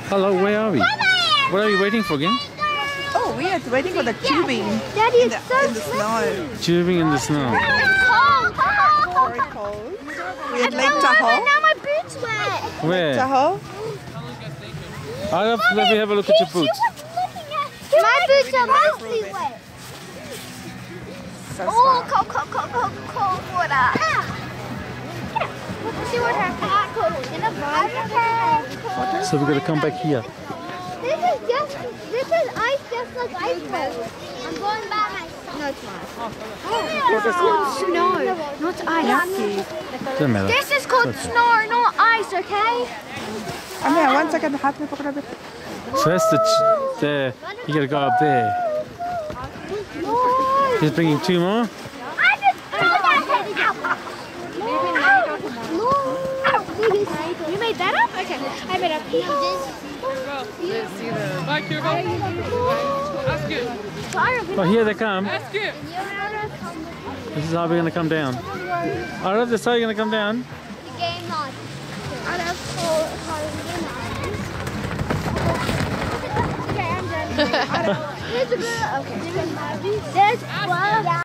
Hello, where are we? What are we waiting for again? Oh, we are waiting for the tubing. Daddy, in the snow. Tubing in the snow. Very cold. We're at Lake Tahoe. Now my boots wet. Where? Tahoe. Let me have a look at your boots. My boots are mostly wet. So Oh, smart. cold water. See what happened in a vodka. So we're going to come back here. This is ice just like ice cream. I'm going by myself. No, it's not. This is called snow, not ice. Doesn't matter. This is called snow, not ice, okay? Amir, 1 second. Hat me pakra bit. So that's there. You got to go up there. He's bringing 2 more. You made that up? Okay. I made up. Mike, you go. That's good. Oh, here they come. That's good. This is how we're going to come down. I love this. How are you going to come down? The game on. I love Okay, I'm done. Here's a good. Okay. There's one.